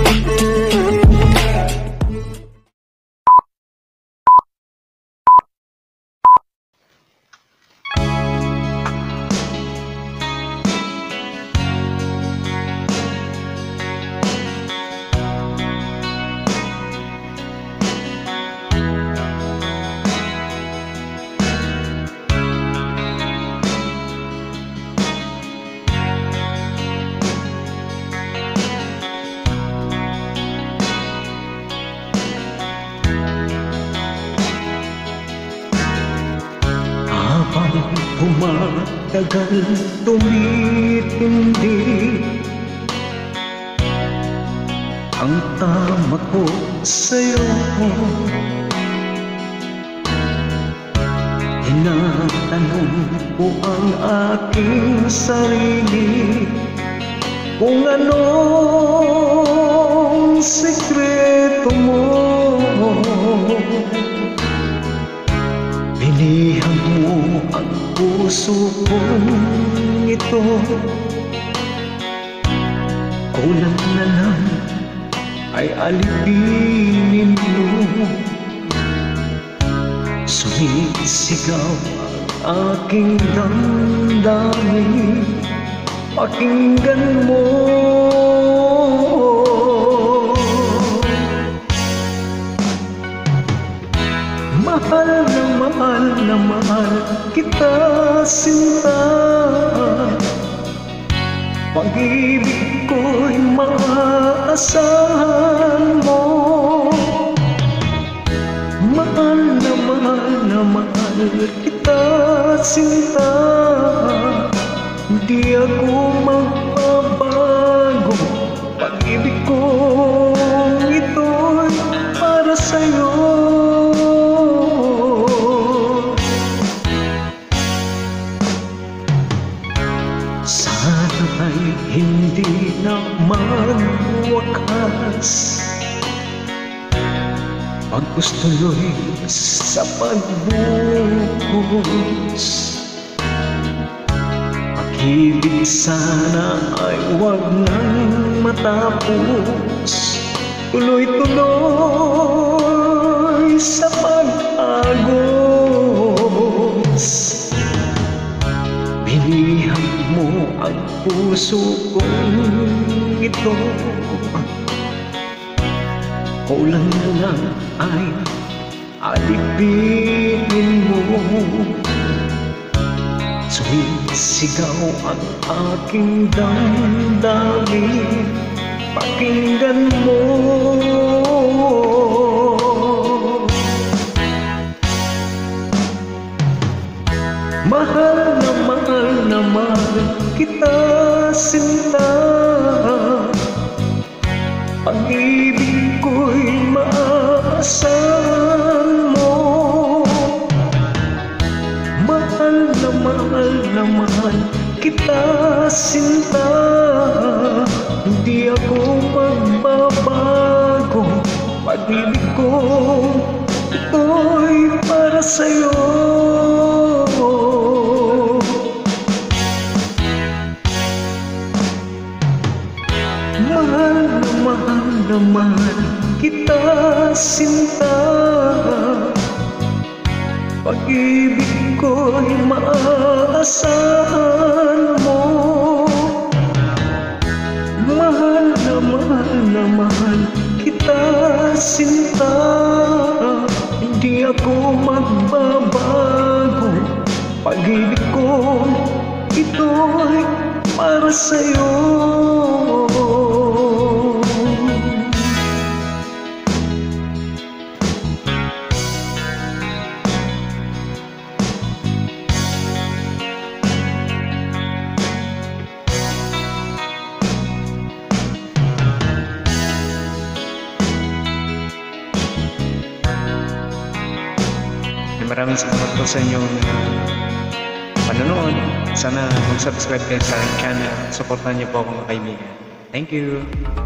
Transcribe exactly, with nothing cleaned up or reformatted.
Humatagal tumitindi ang tama ko sa'yo. Tinatanong ko ang aking sarili kung anong sekreto mo. Binihag mo ang puso kong ito, kulang na lang ay alipinin mo. Sumisigaw ang aking damdamin, pakinggan mo. Mahal na mahal na mahal kita, sinta. Pag-ibig ko'y maaasahan mo. Mahal na mahal na mahal kita, sinta. Hindi ako magbabago. Pag-ibig kong ito'y para sa'yo. Sana ay hindi na magwakas paggustuloy sa pagbuhos. Pag-ibig sana ay huwag nang matapos, tuloy-tuloy sa pag-agos. Binihag mo ang puso kong ito, kulang na lang ay alipinin mo. Sumisigaw ang aking damdamin, pakinggan mo. Mahal na mahal na mahal kita, sinta. Pag-ibig ko'y maaasahan mo. Mahal na mahal na mahal kita, sinta. Hindi ako magbabago. Pag-ibig ko ito'y para sa'yo. Mahal na mahal na mahal kita, sinta. Pag-ibig ko'y maaasahan mo. Mahal na mahal na mahal kita, sinta. Hindi ako magbabago. Pag-ibig ko ito'y para sa'yo. Maraming salamat po sa inyong panonood. Sana mag-subscribe kayo sa aking channel. Supportan niyo po ako, mga kaibigan. Thank you!